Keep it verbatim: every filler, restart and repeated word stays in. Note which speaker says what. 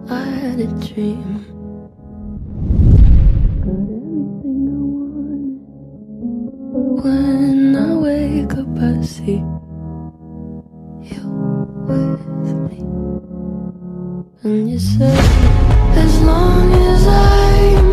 Speaker 1: I had a dream. Got everything I wanted, but when I wake up I see you with me. And you said, as long as I